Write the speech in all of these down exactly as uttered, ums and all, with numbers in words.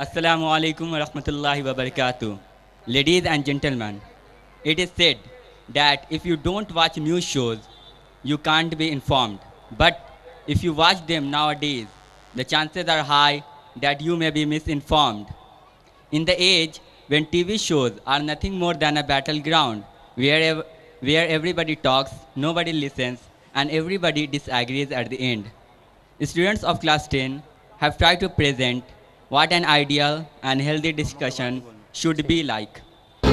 Assalamu alaikum wa rahmatullahi wa barakatuh. Ladies and gentlemen, it is said that if you don't watch news shows, you can't be informed. But if you watch them nowadays, the chances are high that you may be misinformed. In the age when T V shows are nothing more than a battleground where, ev- where everybody talks, nobody listens, and everybody disagrees at the end, students of class ten have tried to present what an ideal and healthy discussion should be like.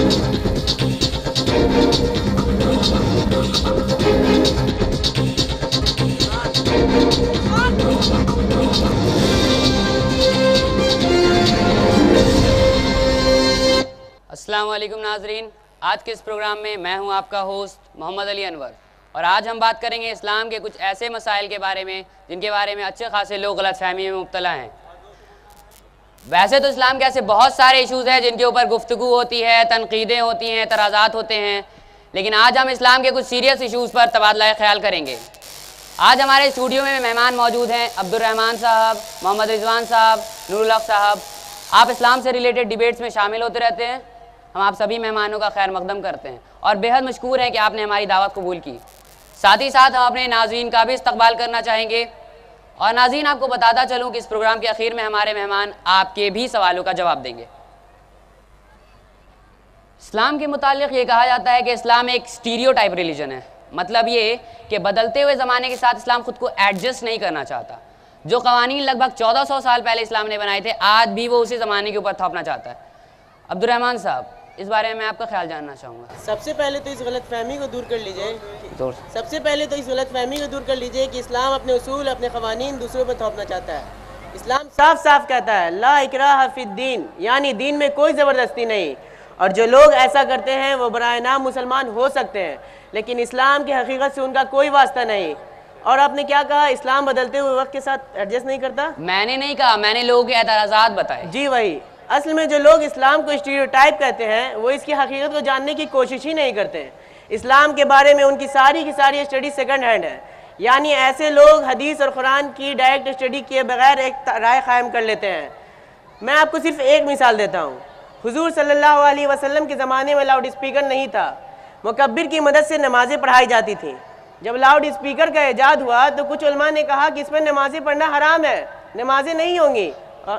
अस्सलाम वालेकुम नाजरीन, आज के इस programme में मैं हूं आपका होस्ट मोहम्मद अली अनवर और आज हम बात करेंगे इस्लाम के कुछ ऐसे मसाइल के बारे में जिनके बारे में अच्छे खासे लोग गलतफहमी में मुब्तला हैं। वैसे तो इस्लाम के ऐसे बहुत सारे इशूज़ हैं जिनके ऊपर गुफ्तगू होती है, तनकीदें होती हैं, तराज़ात होते हैं, लेकिन आज हम इस्लाम के कुछ सीरियस इशूज़ पर तबादला ख्याल करेंगे। आज हमारे स्टूडियो में मेहमान मौजूद हैं अब्दुर्रहमान साहब, मोहम्मद रिजवान साहब, नूरुल हक साहब। आप इस्लाम से रिलेटेड डिबेट्स में शामिल होते रहते हैं। हम आप सभी मेहमानों का खैर मकदम करते हैं और बेहद मशकूर हैं कि आपने हमारी दावत कबूल की। साथ ही साथ हम अपने नाज़रीन का भी इस्तकबाल करना चाहेंगे और नाज़रीन आपको बताता चलूँ कि इस प्रोग्राम के आखिर में हमारे मेहमान आपके भी सवालों का जवाब देंगे। इस्लाम के मुतालिक ये कहा जाता है कि इस्लाम एक स्टीरियोटाइप रिलीजन है। मतलब ये कि बदलते हुए ज़माने के साथ इस्लाम खुद को एडजस्ट नहीं करना चाहता। जो कवानीन लगभग चौदह सौ साल पहले इस्लाम ने बनाए थे, आज भी वो उसी ज़माने के ऊपर थोपना चाहता है। अब्दुर्रहमान साहब, इस बारे में मैं आपका ख्याल जानना चाहूँगा। सबसे पहले तो इस गलतफहमी को दूर कर लीजिए सबसे पहले तो इस गलतफहमी को दूर कर लीजिए कि इस्लाम अपने उसूल, अपने क़वानीन दूसरों पर थोपना चाहता है। इस्लाम साफ साफ कहता है ला इकराह फिद्दीन, यानी दीन में कोई ज़बरदस्ती नहीं। और जो लोग ऐसा करते हैं वो बराए नाम मुसलमान हो सकते हैं, लेकिन इस्लाम की हकीकत से उनका कोई वास्ता नहीं। और आपने क्या कहा, इस्लाम बदलते हुए वक्त के साथ एडजस्ट नहीं करता? मैंने नहीं कहा, मैंने लोगों के एतराज़ात बताए। जी वही। असल में जो लोग इस्लाम को स्टीरियोटाइप कहते हैं वो इसकी हकीकत को जानने की कोशिश ही नहीं करते हैं। इस्लाम के बारे में उनकी सारी की सारी स्टडी सेकंड हैंड है, यानी ऐसे लोग हदीस और कुरान की डायरेक्ट स्टडी किए बगैर एक राय कायम कर लेते हैं। मैं आपको सिर्फ एक मिसाल देता हूँ। हुजूर सल्लल्लाहु अलैहि वसल्लम के ज़माने में लाउड स्पीकर नहीं था, मुकब्बिर की मदद से नमाज़ें पढ़ाई जाती थीं। जब लाउड स्पीकर का ईजाद हुआ तो कुछ उलमा ने कहा कि इस पर नमाज़ें पढ़ना हराम है, नमाजें नहीं होंगी।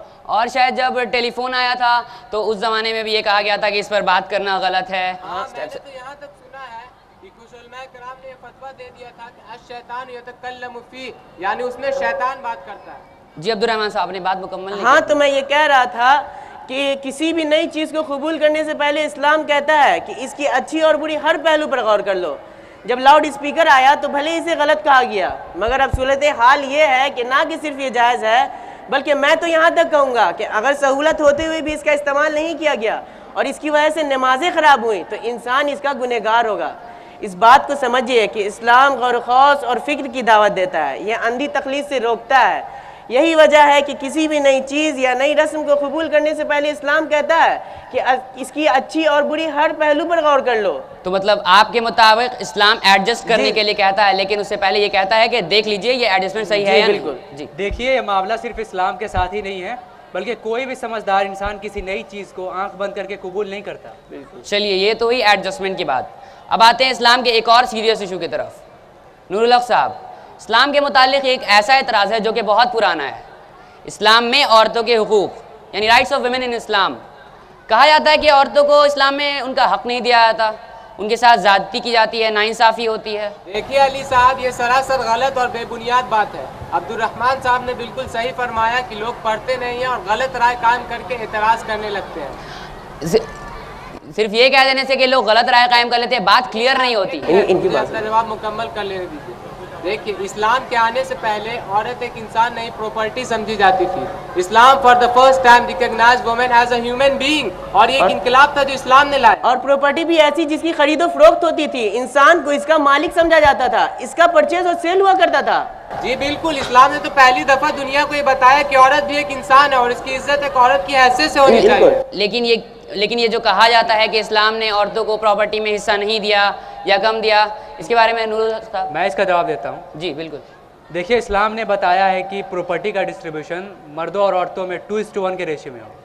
और शायद जब टेलीफोन आया था तो उस ज़माने में भी ये कहा गया था कि इस पर बात करना गलत है। हाँ, मैंने तो यहाँ तक सुना है कि कुछ उलमा किराम ने फतवा दे दिया था कि अश-शैतान यतकल्लमु फी, यानी उसमें शैतान बात करता है। जी अब्दुर्रहमान साहब ने बात मुकम्मल नहीं हाँ, तो मैं ये कह रहा था कि किसी भी नई चीज़ को कबूल करने से पहले इस्लाम कहता है कि इसकी अच्छी और बुरी हर पहलू पर गौर कर लो। जब लाउड स्पीकर आया तो भले इसे गलत कहा गया, मगर अब सूरत हाल ये है कि ना कि सिर्फ ये जायज़ है, बल्कि मैं तो यहाँ तक कहूँगा कि अगर सहूलत होते हुए भी इसका इस्तेमाल नहीं किया गया और इसकी वजह से नमाजें ख़राब हुई तो इंसान इसका गुनहगार होगा। इस बात को समझिए कि इस्लाम गौर खौस और फ़िक्र की दावत देता है, यह अंधी तकलीद से रोकता है। यही वजह है कि किसी भी नई चीज़ या नई रस्म को कबूल करने से पहले इस्लाम कहता है कि इसकी अच्छी और बुरी हर पहलू पर गौर कर लो। तो मतलब आपके मुताबिक इस्लाम एडजस्ट करने के लिए कहता है, लेकिन उससे पहले ये कहता है कि देख लीजिए ये एडजस्टमेंट सही है या नहीं। जी देखिए, ये मामला सिर्फ इस्लाम के साथ ही नहीं है, बल्कि कोई भी समझदार इंसान किसी नई चीज़ को आंख बंद करके कबूल नहीं करता। चलिए, ये तो हुई एडजस्टमेंट की बात। अब आते हैं इस्लाम के एक और सीरियस इशू की तरफ। नूरुल हक साहब, इस्लाम के मुतालिक एक ऐसा एतराज़ है जो कि बहुत पुराना है। इस्लाम में औरतों के हुकूक यानी rights of women in Islam, कहा जाता है कि औरतों को इस्लाम में उनका हक नहीं दिया जाता, उनके साथ ज़्यादती की जाती है, नाइंसाफ़ी होती है। देखिए अली साहब, ये सरासर गलत और बेबुनियाद बात है। अब्दुर्रहमान साहब ने बिल्कुल सही फरमाया कि लोग पढ़ते नहीं हैं और गलत राय कायम करके एतराज़ करने लगते हैं। सिर्फ ये कह देने से कि लोग गलत राय कायम कर लेते हैं, बात क्लियर नहीं होती। इनकी बात का जवाब मुकम्मल कर लेने दीजिए। देखिए, इस्लाम के आने से पहले औरत एक इंसान नहीं, प्रॉपर्टी समझी जाती थी। Islam for the first time recognized women as a human being, और ये एक इनकलाब था जो इस्लाम ने लाया। और प्रॉपर्टी भी ऐसी जिसकी खरीदो फरोख्त होती थी, इंसान को इसका मालिक समझा जाता था, इसका परचेज और सेल हुआ करता था। जी बिल्कुल, इस्लाम ने तो पहली दफा दुनिया को ये बताया कि औरत भी एक इंसान है और इसकी इज्जत एक औरत की हैसियत से होनी चाहिए। लेकिन ये लेकिन ये जो कहा जाता है कि इस्लाम ने औरतों को प्रॉपर्टी में हिस्सा नहीं दिया या कम दिया, इसके बारे में नूरुल साहब। मैं इसका जवाब देता हूँ। जी बिल्कुल। देखिए, इस्लाम ने बताया है कि प्रॉपर्टी का डिस्ट्रीब्यूशन मर्दों और औरतों में टू इस टू वन के रेशियो में हो।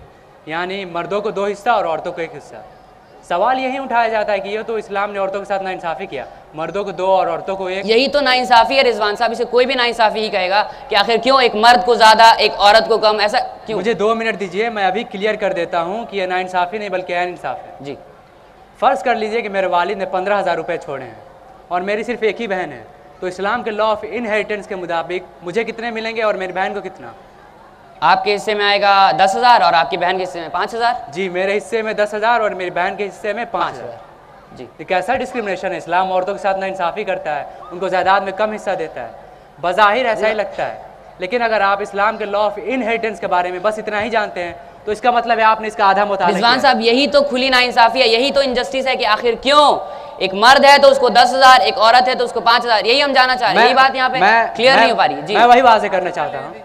यानी मर्दों को दो हिस्सा और औरतों को एक हिस्सा। सवाल यही उठाया जाता है कि ये तो इस्लाम ने औरतों के साथ नाइंसाफ़ी किया, मर्दों को दो और औरतों को एक। यही तो नाइंसाफ़ी है रिजवान साहब, इसे कोई भी नाइंसाफ़ी ही कहेगा कि आखिर क्यों एक मर्द को ज़्यादा एक औरत को कम, ऐसा क्यों? मुझे दो मिनट दीजिए, मैं अभी क्लियर कर देता हूँ कि यह नाइंसाफ़ी नहीं बल्कि इंसाफ है। जी। फ़र्ज़ कर लीजिए कि मेरे वालिद ने पंद्रह हज़ार रुपये छोड़े हैं और मेरी सिर्फ एक ही बहन है, तो इस्लाम के लॉ ऑफ इनहेरिटेंस के मुताबिक मुझे कितने मिलेंगे और मेरी बहन को कितना? आपके हिस्से में आएगा दस हज़ार और आपकी बहन के हिस्से में पाँच हज़ार। जी, मेरे हिस्से में दस हज़ार और मेरी बहन के हिस्से में पाँच हज़ार। जी। ये कैसा डिस्क्रिमिनेशन है? इस्लाम औरतों के साथ नाइंसाफ़ी करता है, उनको जायदाद में कम हिस्सा देता है। बज़ाहिर ऐसा ही लगता है, लेकिन अगर आप इस्लाम के लॉ ऑफ इनहेरिटेंस के बारे में बस इतना ही जानते हैं तो इसका मतलब है आपने इसका आधा मुताबिक। रिजवान साहब, यही तो खुली नाइंसाफ़ी है, यही तो इनजस्टिस है कि आखिर क्यों एक मर्द है तो उसको दस हज़ार, एक औरत है तो उसको पाँच हज़ार, यही हम जानना चाह रहे हैं। यही बात यहाँ पे क्लियर नहीं हो पा रही। जी, मैं वही वाज़ेह करना चाहता हूँ।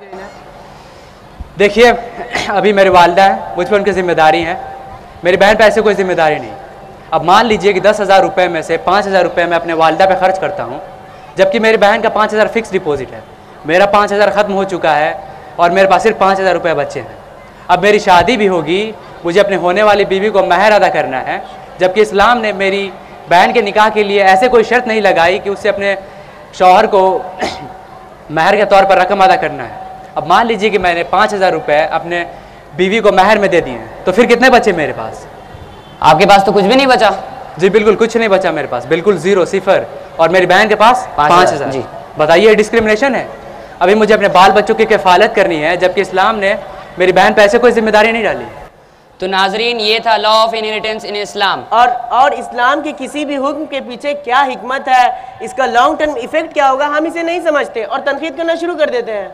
देखिए, अभी मेरी वालिदा है, मुझ पर उनकी जिम्मेदारी है, मेरी बहन पे ऐसे कोई जिम्मेदारी नहीं। अब मान लीजिए कि दस हज़ार रुपये में से पाँच हज़ार रुपये मैं अपने वालिदा पे खर्च करता हूँ, जबकि मेरी बहन का पाँच हज़ार फिक्स डिपॉजिट है। मेरा पाँच हज़ार ख़त्म हो चुका है और मेरे पास सिर्फ पाँच हज़ार रुपये बचे हैं। अब मेरी शादी भी होगी, मुझे अपने होने वाली बीवी को महर अदा करना है, जबकि इस्लाम ने मेरी बहन के निकाह के लिए ऐसे कोई शर्त नहीं लगाई कि उससे अपने शौहर को महर के तौर पर रकम अदा करना है। अब मान लीजिए कि मैंने पाँच हज़ार रुपये अपने बीवी को महर में दे दिए हैं, तो फिर कितने बचे मेरे पास? आपके पास तो कुछ भी नहीं बचा। जी बिल्कुल कुछ नहीं बचा मेरे पास, बिल्कुल ज़ीरो, सिफर। और मेरी बहन के पास पाँच हज़ार। जी बताइए, डिस्क्रिमिनेशन है। अभी मुझे अपने बाल बच्चों की किफ़ालत करनी है, जबकि इस्लाम ने मेरी बहन पे ऐसे कोई जिम्मेदारी नहीं डाली। तो नाजरीन, ये था law of inheritance in Islam. और और इस्लाम के किसी भी हुक्म के पीछे क्या हिकमत है, इसका लॉन्ग टर्म इफेक्ट क्या होगा, हम इसे नहीं समझते और तनकीद करना शुरू कर देते हैं।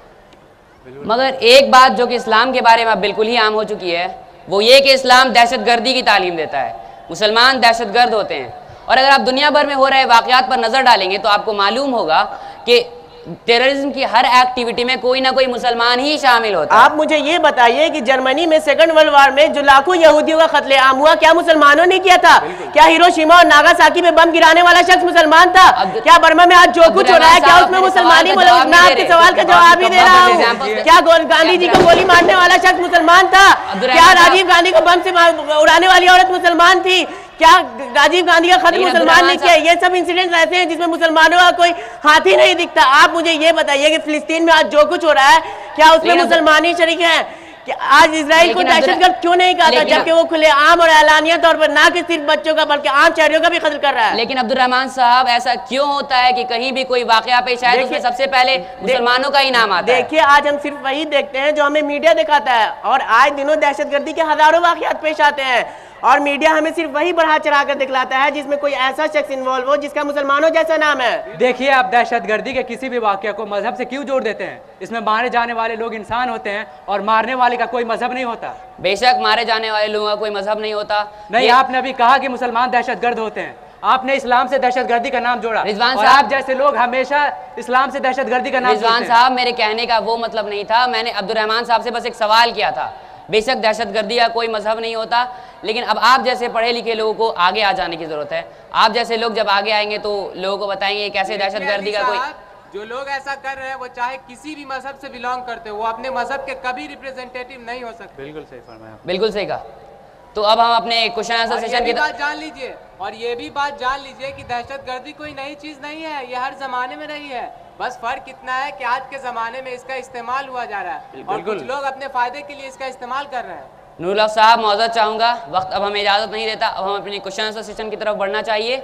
मगर एक बात जो कि इस्लाम के बारे में अब बिल्कुल ही आम हो चुकी है, वो ये कि इस्लाम दहशतगर्दी की तालीम देता है, मुसलमान दहशतगर्द होते हैं। और अगर आप दुनिया भर में हो रहे वाक़यात पर नज़र डालेंगे तो आपको मालूम होगा कि टेररिज्म की हर एक्टिविटी में कोई ना कोई मुसलमान ही शामिल होता है। आप मुझे ये बताइए कि जर्मनी में सेकंड वर्ल्ड वॉर में जो लाखों यहूदियों का कत्लेआम हुआ, क्या मुसलमानों ने किया था? क्या हिरोशिमा और नागासाकी में बम गिराने वाला शख्स मुसलमान था? क्या बर्मा में आज जो कुछ हो रहा है, क्या उसमें मुसलमानी? मैं आपके सवाल का जवाब ही दे रहा हूँ। क्या गांधी जी को गोली मारने वाला शख्स मुसलमान था? क्या राजीव गांधी को बम से उड़ाने वाली औरत मुसलमान थी? क्या राजीव गांधी का खत्म मुसलमान ने किया? ये सब इंसिडेंट्स ऐसे हैं जिसमें मुसलमानों का कोई हाथ ही नहीं दिखता। आप मुझे ये बताइए कि फिलिस्तीन में आज जो कुछ हो रहा है, क्या उसमें मुसलमान ही शरीक हैं? कि आज इजराइल को दहशतगर्द क्यों नहीं कहा था, जबकि वो खुले आम और ऐलानिया तौर पर ना कि सिर्फ बच्चों का बल्कि आम शहरियों का भी कत्ल कर रहा है? लेकिन अब्दुल रहमान साहब, ऐसा क्यों होता है कि कहीं भी कोई वाकया पेश आए तो उसमें सबसे पहले मुसलमानों का ही नाम आता है? देखिए, आज हम सिर्फ वही देखते हैं जो हमें मीडिया दिखाता है, और आज दिनों दहशतगर्दी के हजारों वाकयात पेश आते हैं और मीडिया हमें सिर्फ वही बढ़ा चढ़ा कर दिखलाता है जिसमें कोई ऐसा शख्स इन्वॉल्व हो जिसका मुसलमानों जैसा नाम है। देखिए, आप दहशतगर्दी के किसी भी वाकया को मजहब से क्यों जोड़ देते हैं? इसमें मारे जाने वाले लोग इंसान होते हैं और मारने वाले का कोई मजहब नहीं होता। बेशक मारे जाने वाले लोगों का कोई मजहब नहीं होता। नहीं, आपने अभी कहा कि मुसलमान दहशतगर्द होते हैं, आपने इस्लाम से दहशतगर्दी का नाम जोड़ा। रिजवान और साहब, आप जैसे लोग हमेशा इस्लाम से दहशतगर्दी का नाम जोड़ते हैं। रिजवान साहब, मेरे कहने का वो मतलब नहीं था, मैंने अब्दुल रहमान साहब से बस एक सवाल किया था। बेशक दहशतगर्दी का कोई मजहब नहीं होता, लेकिन अब आप जैसे पढ़े लिखे लोगों को आगे आ जाने की जरूरत है। आप जैसे लोग जब आगे आएंगे तो लोगों को बताएंगे कैसे दहशतगर्दी का कोई। जो लोग ऐसा कर रहे हैं वो चाहे किसी भी मजहब से बिलोंग करते हो, वो अपने मजहब के कभी रिप्रेजेंटेटिव नहीं हो सकते। बिल्कुल सही फरमाया, बिल्कुल सही कहा। तो अब हम अपने क्वेश्चन आंसर सेशन की बात जान लीजिए, और ये भी बात जान लीजिए कि दहशतगर्दी कोई नई चीज नहीं है, ये हर जमाने में रही है। बस फर्क इतना है कि आज के जमाने में इसका इस्तेमाल हुआ जा रहा है और कुछ लोग अपने फायदे के लिए इसका इस्तेमाल कर रहे हैं। नूरुल्लाह साहब, मौजूद चाहूँगा, वक्त अब हमें इजाज़त नहीं देता, अब हम अपने क्वेश्चन आंसर सेशन की तरफ बढ़ना चाहिए।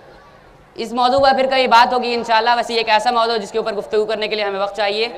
इस मौजू पर फिर कई बात होगी इंशाल्लाह। वैसे एक ऐसा मौजू जिसके ऊपर गुफ्तगू करने के लिए हमें वक्त चाहिए।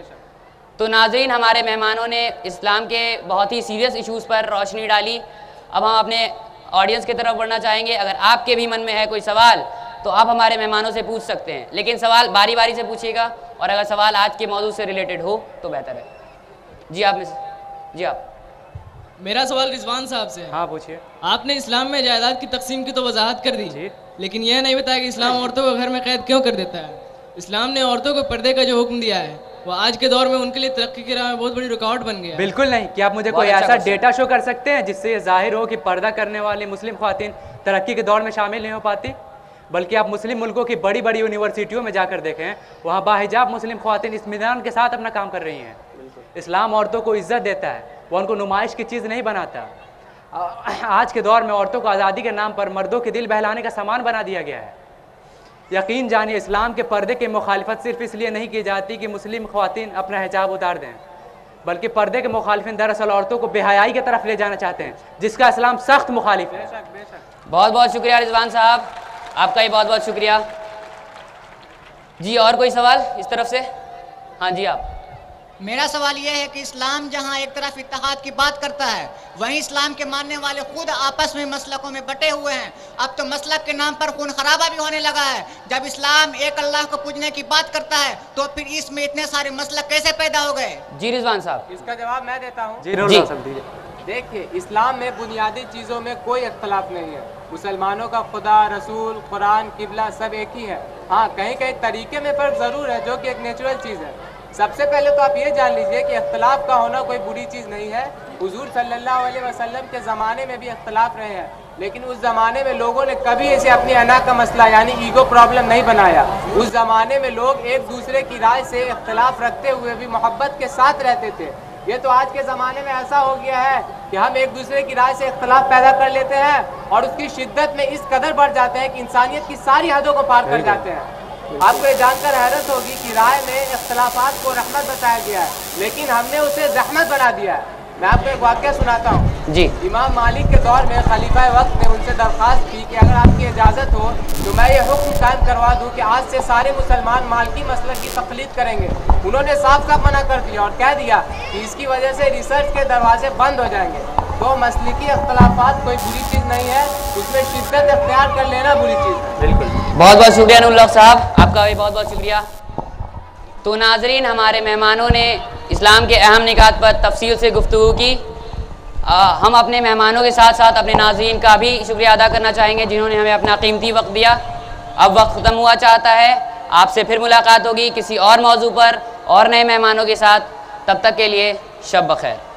तो नाज़रीन, हमारे मेहमानों ने इस्लाम के बहुत ही सीरियस इशूज़ पर रोशनी डाली। अब हम अपने ऑडियंस की तरफ बढ़ना चाहेंगे। अगर आपके भी मन में है कोई सवाल तो आप हमारे मेहमानों से पूछ सकते हैं, लेकिन सवाल बारी बारी से पूछिएगा और अगर सवाल आज के मौजू से रिलेटेड हो तो बेहतर है। जी आप में से, जी आप। मेरा सवाल रिजवान साहब से है। हाँ पूछिए। आपने इस्लाम में जायदाद की तकसीम की तो वजाहत कर दी, लेकिन यह नहीं बताया कि इस्लाम औरतों को घर में कैद क्यों कर देता है। इस्लाम ने औरतों को पर्दे का जो हुक्म दिया है वो आज के दौर में उनके लिए तरक्की की राह में बहुत बड़ी रुकावट बन गया। बिल्कुल नहीं। क्या आप मुझे कोई ऐसा डेटा शो कर सकते हैं जिससे ये जाहिर हो कि पर्दा करने वाली मुस्लिम ख्वातीन तरक्की के दौर में शामिल नहीं हो पाती? बल्कि आप मुस्लिम मुल्कों की बड़ी बड़ी यूनिवर्सिटियों में जाकर देखें, वहाँ बाहिजाब मुस्लिम ख्वातीन इत्मीनान के साथ अपना काम कर रही हैं। इस्लाम औरतों को इज्जत देता है, वो उनको नुमाइश की चीज़ नहीं बनाता। आज के दौर में औरतों को आज़ादी के नाम पर मर्दों के दिल बहलाने का सामान बना दिया गया है। यकीन जानिए इस्लाम के पर्दे की मुखालिफत सिर्फ इसलिए नहीं की जाती कि मुस्लिम ख़वातीन अपना हिजाब उतार दें, बल्कि पर्दे के मुखालिफिन दरअसल औरतों को बेहयाई की तरफ ले जाना चाहते हैं, जिसका इस्लाम सख्त मुखालिफ है। बहुत बहुत शुक्रिया रिजवान साहब, आपका ही बहुत बहुत शुक्रिया। जी और कोई सवाल इस तरफ से? हाँ जी आप। मेरा सवाल यह है कि इस्लाम जहाँ एक तरफ इत्तेहाद की बात करता है, वहीं इस्लाम के मानने वाले खुद आपस में मसलकों में बटे हुए हैं। अब तो मसलक के नाम पर खून खराबा भी होने लगा है। जब इस्लाम एक अल्लाह को पूजने की बात करता है तो फिर इसमें इतने सारे मसलक कैसे पैदा हो गए? जी रिजवान साहब। इसका जवाब मैं देता हूँ। जी, जी। देखिए, इस्लाम में बुनियादी चीज़ों में कोई इख्तलाफ नहीं है। मुसलमानों का खुदा, रसूल, कुरान, किबला सब एक ही है। हाँ, कहीं कहीं तरीके में फ़र्क ज़रूर है, जो कि एक नेचुरल चीज़ है। सबसे पहले तो आप ये जान लीजिए कि इख्तलाफ का होना कोई बुरी चीज़ नहीं है। हुजूर सल्लल्लाहु अलैहि वसल्लम के ज़माने में भी इख्तलाफ रहे हैं, लेकिन उस ज़माने में लोगों ने कभी इसे अपनी अना का मसला यानी ईगो प्रॉब्लम नहीं बनाया। उस ज़माने में लोग एक दूसरे की राय से इख्तलाफ रखते हुए भी मोहब्बत के साथ रहते थे। ये तो आज के ज़माने में ऐसा हो गया है कि हम एक दूसरे की राय से इख्तलाफ पैदा कर लेते हैं और उसकी शिद्दत में इस कदर बढ़ जाते हैं कि इंसानियत की सारी हदों को पार कर जाते हैं। आपको ये जानकर हैरत होगी कि राय में इख्तलाफात को रहमत बताया गया है, लेकिन हमने उसे रहमत बना दिया है। मैं आपको एक वाक़या सुनाता हूँ। जी। इमाम मालिक के दौर में खलीफा वक्त ने उनसे दरख्वास्त की कि अगर आपकी इजाज़त हो तो मैं ये हुक्म कायम करवा दूँ कि आज से सारे मुसलमान मालिकी मसलक की तक़लीद करेंगे। उन्होंने साफ साफ मना कर दिया और कह दिया कि इसकी वजह से रिसर्च के दरवाजे बंद हो जाएंगे। तो मसलकी इख्तलाफात कोई बुरी चीज़ नहीं है, उसमें शिद्दत इख्तियार कर लेना बुरी चीज़ है। बिल्कुल। बहुत बहुत शुक्रिया नुल्लाह साहब, आपका भी बहुत बहुत शुक्रिया। तो नाजरीन, हमारे मेहमानों ने इस्लाम के अहम निकात पर तफसील से गुफ्तगू की। आ, हम अपने मेहमानों के साथ साथ अपने नाजरीन का भी शुक्रिया अदा करना चाहेंगे जिन्होंने हमें अपना कीमती वक्त दिया। अब वक्त ख़त्म हुआ चाहता है, आपसे फिर मुलाकात होगी किसी और मौजू पर और नए मेहमानों के साथ। तब तक के लिए शब बखैर।